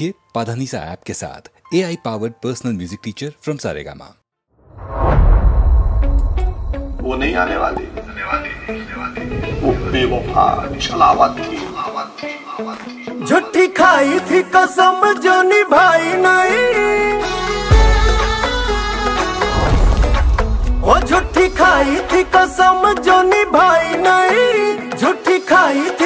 सीखिए पाधानीसा ऐप के साथ AI powered personal music teacher from Saregama. वो नहीं आने वाली, वो बेवफा छलावत थी। झूठी खाई थी कसम जो निभाई नहीं, वो झूठी खाई थी कसम जो निभाई नहीं, झूठी खाई